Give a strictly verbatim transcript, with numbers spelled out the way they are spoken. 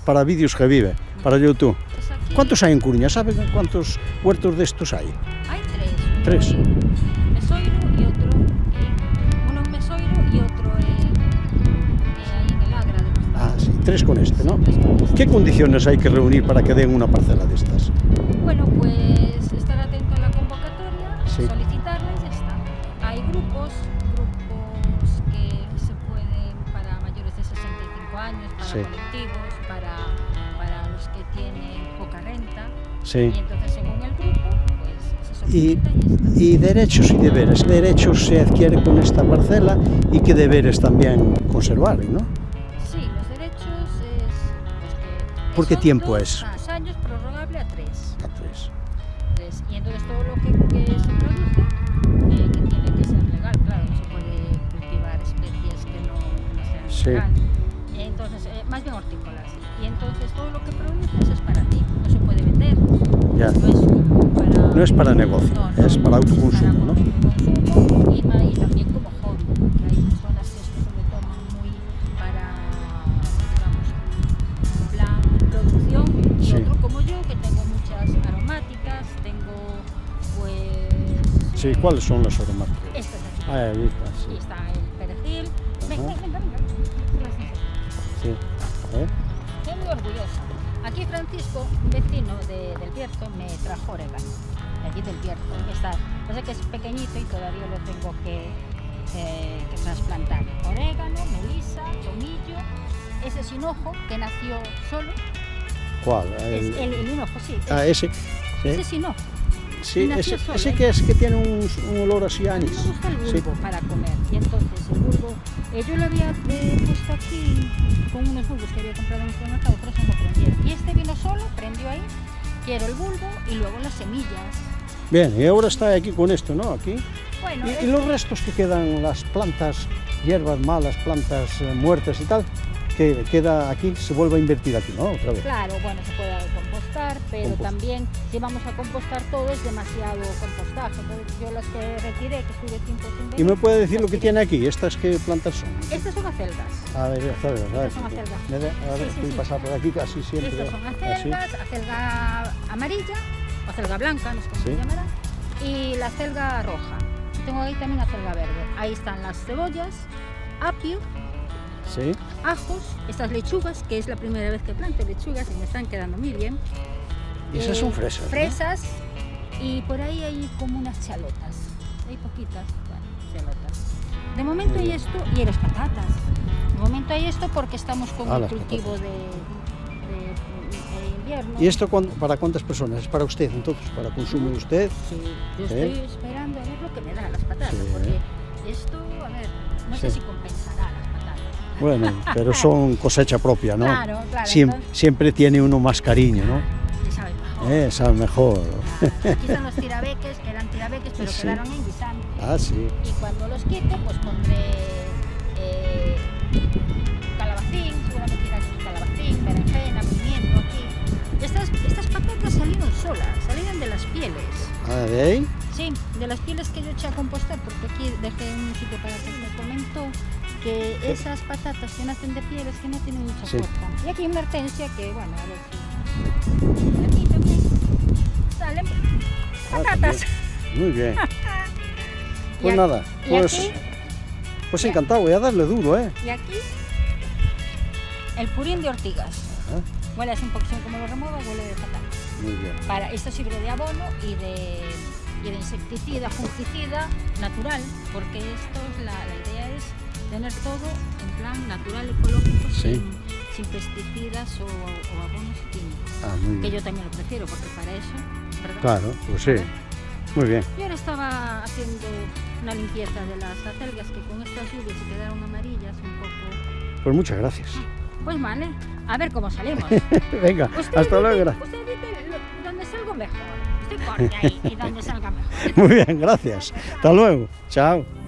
para vídeos que vive, para YouTube. Pues aquí ¿Cuántos hay en Coruña? ¿Saben cuántos huertos de estos hay? hay tres. Tres. Uno en Mesoiro y otro en, uno en Mesoiro y otro en, eh, ahí en el Agra de Costa. Ah, sí, tres con este, ¿no? Tres con este. ¿Qué condiciones hay que reunir para que den una parcela de estas? Bueno, pues estar atento a la convocatoria, Sí. solicitarla y ya está. Hay grupos, grupos que se pueden para mayores de sesenta y cinco años, para Sí. colectivos, para, para los que tienen poca renta. Sí. Y entonces según el grupo, pues se Y, solicita y ya está. y derechos y deberes. Derechos se adquiere con esta parcela y qué deberes también conservar, ¿no? Sí, los derechos es... pues que ¿Por qué son tiempo dos es? más años, prorrogable a tres. A tres. Tres. Y entonces todo lo que, que se produce, eh, que tiene que ser legal, claro, no se puede cultivar especies que no, no sean Sí. legal. Y entonces, eh, más bien hortícolas. Y entonces todo lo que produces es para ti, no se puede vender. Ya. No es como para... No es para negocio, No, no, es para autoconsumo, ¿no? autoconsumo y, ma- y también como hobby, porque hay personas que esto se lo toman muy para, digamos, en plan producción, y Sí. otro como yo, que tengo muchas aromáticas, tengo pues... Sí, ¿cuáles son las aromáticas? Estas de aquí. Ah, ahí está, Aquí sí. está el perejil. Ven, Ajá. ven, venga, venga. Las enseño. Sí. ¿Eh? Estoy muy orgullosa. Aquí Francisco, un vecino de, del Bierzo, me trajo orégano. De allí del Bierzo. Está, pasa que es pequeñito y todavía lo tengo que, eh, que trasplantar. Orégano, melisa, tomillo. Ese es hinojo que nació solo. ¿Cuál? Es El- el, el hinojo, sí. Ah, es- ese. Ese Sí, es hinojo. sí, nació ese, solo, ese ¿eh? que es que tiene un, un olor así a A mí anís. me gusta el Sí. bulbo para comer. Y entonces el bulbo, eh, yo lo había eh, puesto aquí con unos bulbos que había comprado en el supermercado, pero eso no prendieron. Y este vino solo, prendió ahí. Quiero el bulbo y luego las semillas. Bien, y ahora está aquí con esto, ¿no? Aquí. Bueno, Y, es- y los restos que quedan, las plantas, hierbas malas, plantas eh, muertas y tal, que queda aquí, se vuelve a invertir aquí, ¿no? Otra vez. claro, bueno, se puede compostar, pero Compost. también si vamos a compostar todo es demasiado compostaje. Entonces yo las que retiré, que estuve tiempo sin ver. ¿Y me puede decir lo que tiene aquí? ¿Estas qué plantas son? Estas son acelgas. A ver, a ver, a ver. Estas son acelgas. Me da- A ver, Sí, sí, voy sí. a pasar por aquí casi siempre. Estas son así. acelgas, acelga amarilla, o acelga blanca, no sé cómo Sí. se llamará, y la acelga roja. Tengo ahí también acelga verde. Ahí están las cebollas, apio, Sí. ajos, estas lechugas, que es la primera vez que planto lechugas y me están quedando muy bien. Y esas Eh, son fresas, ¿no? Fresas, y por ahí hay como unas chalotas. Hay poquitas, bueno, chalotas. De momento Muy hay bien. esto, y las patatas. De momento hay esto porque estamos con Ah, el las cultivo patatas. de, de- de invierno. ¿Y esto cuán- para cuántas personas? ¿Es para usted entonces? ¿Para consumo de usted? Sí, yo Sí. estoy esperando a ver lo que me da las patatas, Sí. porque esto, a ver, no sé Sí. si compensará las patatas. Bueno, pero son cosecha propia, ¿no? Claro, claro. Siem- entonces, siempre tiene uno más cariño, ¿no? te sabe mejor. Eh, sabe mejor. Claro. Aquí están los tirabeques, que eran tirabeques, pero Sí. quedaron en guisante. Ah, sí. Y cuando los quite, pues pondré eh, calabacín, seguramente irá aquí calabacín, berenjena, pimiento aquí. Estas, estas patatas salieron solas, salieron de las pieles. Ah, ¿de ahí? Sí, de las pieles que yo eché a compostar, porque aquí dejé un sitio para que me comentó que esas patatas que nacen de pieles que no tienen mucha Sí. fuerza. Y aquí una hortensia que, bueno, a ver si... Aquí también salen Ah, patatas. también. Muy bien. Y Pues aquí- nada, y pues, aquí- pues encantado, voy a darle duro, ¿eh? Y aquí el purín de ortigas. Ah, Huele así un poquito como lo remueva, huele de fatal. muy bien. Para, esto sirve de abono y de, y de insecticida, fungicida natural, porque esto es la, la idea es tener todo en plan natural, ecológico, Sí. sin, sin pesticidas o, o abonos químicos. Ah, muy Que bien. yo también lo prefiero, porque para eso, ¿verdad? Claro, pues sí. Muy bien. Yo ahora estaba haciendo una limpieza de las acelgas que con estas lluvias se quedaron amarillas un poco. Pues muchas gracias. Pues vale, a ver cómo salimos. Venga, Usted hasta dice- luego. gra- Usted dice lo- donde salgo mejor. Usted corte ahí y donde salga mejor. Muy bien, gracias. Hasta luego. Chao.